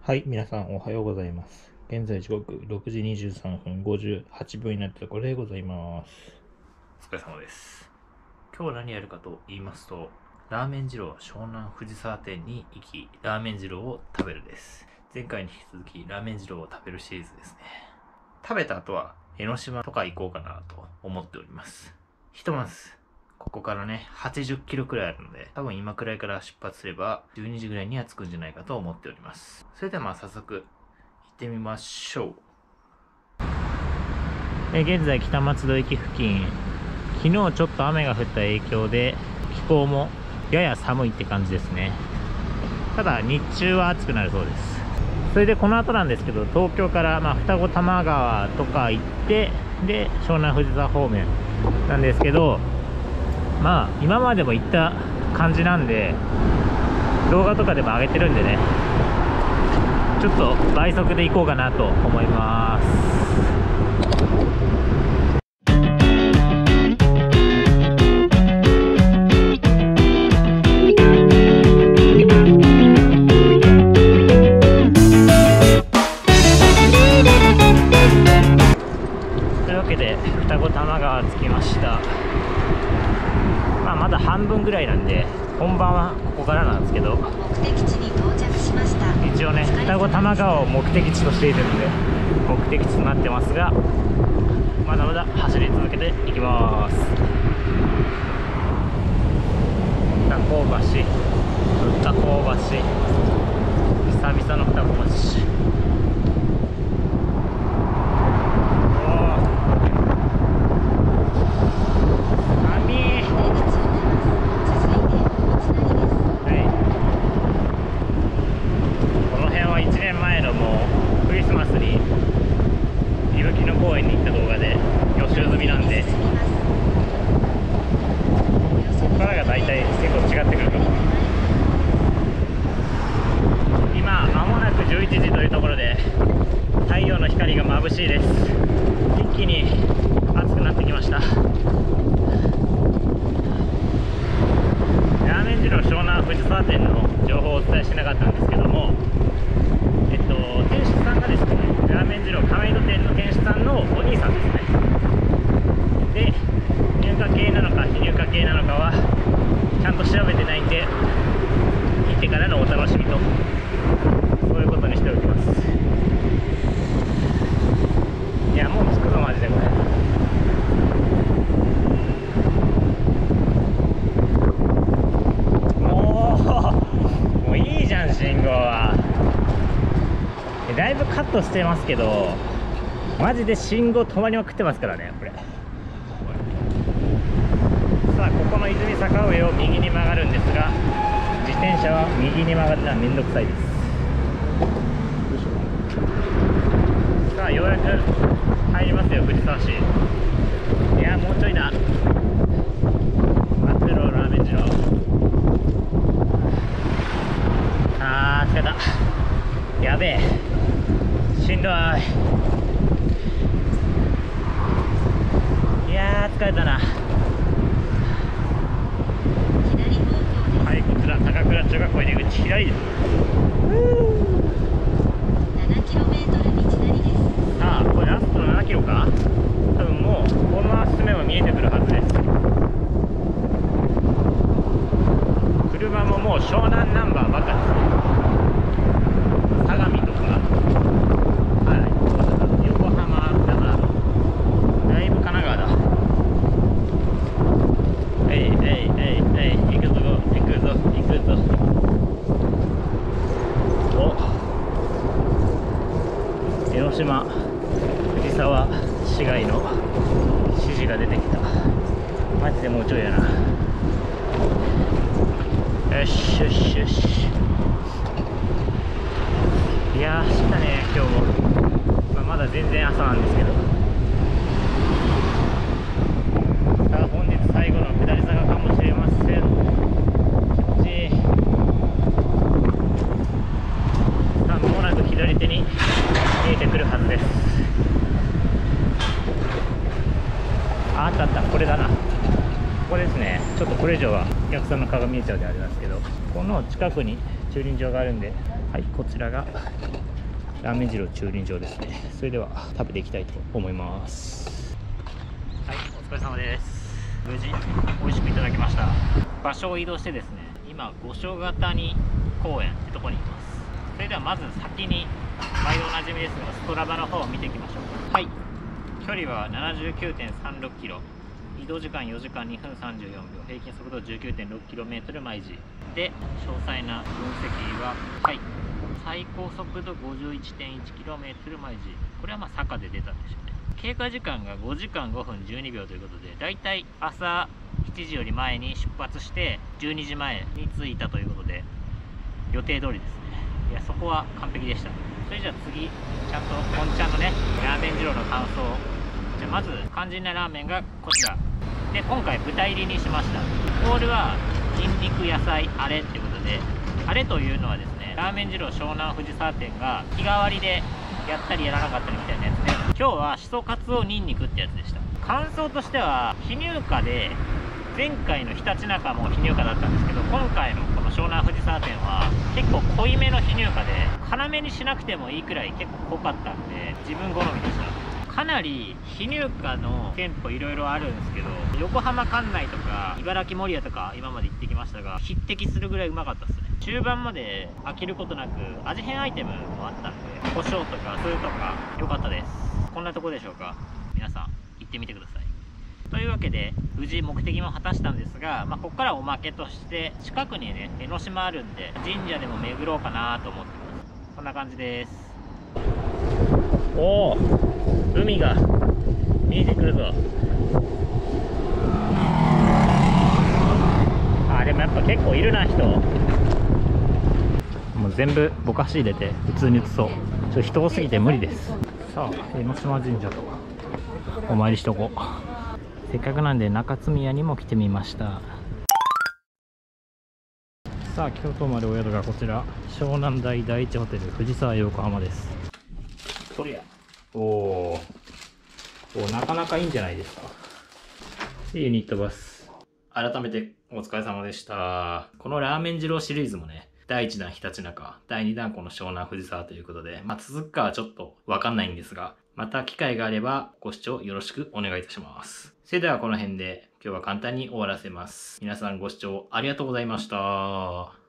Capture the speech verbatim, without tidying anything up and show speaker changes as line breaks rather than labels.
はい、皆さんおはようございます。現在時刻ろくじにじゅうさんぷんごじゅうはちびょうになったところでございます。お疲れ様です。今日何やるかと言いますと、ラーメン二郎湘南藤沢店に行き、ラーメン二郎を食べるです。前回に引き続きラーメン二郎を食べるシリーズですね。食べた後は江ノ島とか行こうかなと思っております。ひとまずここからね、はちじゅっキロくらいあるので、多分今くらいから出発すれば、じゅうにじぐらいには着くんじゃないかと思っております。それではまあ早速、行ってみましょう。え現在、北松戸駅付近、昨日ちょっと雨が降った影響で、気候もやや寒いって感じですね。ただ、日中は暑くなるそうです。それでこの後なんですけど、東京からまあ二子玉川とか行って、で、湘南藤沢方面なんですけど、まあ今までも行った感じなんで動画とかでも上げてるんでね、ちょっと倍速で行こうかなと思います。というわけで二子玉川着きました。まあ、まだ半分ぐらいなんで本番はここからなんですけど、
目的地に到着しました。
一応ね双子玉川を目的地としているので目的地となってますが、まだまだ走り続けていきます。二子橋、二子橋、久々の二子橋。眩しいです。一気に暑くなってきました。ラーメン二郎湘南藤沢店の情報をお伝えしなかったんですけども、えっと店主さんがですね、ラーメン二郎亀戸店の店主さんのお兄さんですね。で、入荷系なのか非入荷系なのかはちゃんと調べてないんで、行ってからのお楽しみと、そういうことにしておきます。いや、もう着くぞマジでこれ。もうもういいじゃん、信号は。だいぶカットしてますけど、マジで信号止まりまくってますからね、これ。さあ、ここの泉坂上を右に曲がるんですが、自転車は右に曲がるのはめんどくさいです。さあ、ようやく入りますよ、藤沢市。いや、もうちょいだ。待ってろ、ラーメン二郎。あー、疲れた。やべえ、しんどい。いやー、疲れたな。はい、こちら高倉中学校入り口左です。
ななキロメートル道なりです。
さあ、これラストななキロか。多分もうこのまま進めば見えてくるはずです。車ももう湘南ナンバーばっかですね。相模とか、はい、横浜だからだいぶ神奈川だ。えいえいえいえい、行くぞ行くぞ行くぞ。お、江ノ島藤沢市街の指示が出てきた。マジでもうちょいやな。よしよしよし。いやー、したね今日も。まあ、まだ全然朝なんですけど。さあ、本日最後の下り坂かもしれません。気持ちいい。さあ、間もなく左手に見えてくるはずです。あ、あったあった、これだな。ここですね。ちょっとこれ以上はお客さんの顔が見えちゃうんであれなんですけど、この近くに駐輪場があるんで、はい、こちらがラーメン二郎駐輪場ですね。それでは食べていきたいと思います。はい、お疲れ様です。無事美味しくいただきました。場所を移動してですね、今五所ヶ谷公園ってとこにいます。それではまず先に毎度おなじみですがストラバの方を見ていきましょう。はい、距離は ななじゅうきゅうてんさんろくキロ、移動時間よじかんにふんさんじゅうよんびょう、平均速度 じゅうきゅうてんろくキロメートル 毎時で、詳細な分析は、はい、最高速度 ごじゅういちてんいちキロメートル 毎時。これはまあ坂で出たんでしょうね。経過時間がごじかんごふんじゅうにびょうということで、だいたい朝しちじより前に出発してじゅうにじまえに着いたということで、予定通りですね。いや、そこは完璧でした。それじゃあ次、ちゃんと本ちゃんのね、ラーメン二郎の感想。じゃあまず肝心なラーメンがこちらで、今回豚入りにしました。ボールはニンニク野菜あれっていうことで、あれというのはですね、ラーメン二郎湘南藤沢店が日替わりでやったりやらなかったりみたいなやつで、今日はしそカツオニンニクってやつでした。感想としては非乳化で、前回のひたちなかも非乳化だったんですけど、今回のこの湘南藤沢店は結構濃いめの非乳化で、辛めにしなくてもいいくらい結構濃かったんで、自分好みでした。かなり非乳化の店舗いろいろあるんですけど、横浜関内とか茨城守谷とか今まで行ってきましたが、匹敵するぐらいうまかったですね。中盤まで飽きることなく味変アイテムもあったんで、胡椒とか酢とか良かったです。こんなとこでしょうか。皆さん行ってみてください。というわけで無事目的も果たしたんですが、まあ、ここからおまけとして近くにね江ノ島あるんで、神社でも巡ろうかなと思ってます。こんな感じです。おお、海が見えてくるぞ。あ、でもやっぱ結構いるな、人。もう全部ぼかし入れて普通に映そう。ちょっと人多すぎて無理です。さあ、江ノ島神社とお参りしとこう。せっかくなんで中津宮にも来てみました。さあ、今日泊まるお宿がこちら、湘南台第一ホテル藤沢横浜です。そりゃおーお、なかなかいいんじゃないですか。ユニットバス。改めてお疲れ様でした。このラーメン二郎シリーズもね、だいいちだんひたちなか、だいにだんこの湘南藤沢ということで、まあ続くかはちょっとわかんないんですが、また機会があればご視聴よろしくお願いいたします。それではこの辺で今日は簡単に終わらせます。皆さんご視聴ありがとうございました。